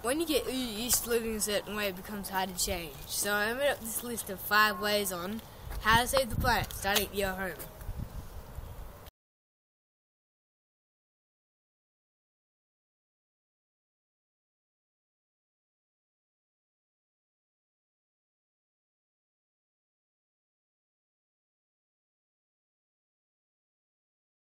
when you get used to living a certain way, it becomes hard to change. So I made up this list of 5 ways on how to save the planet, starting at your home.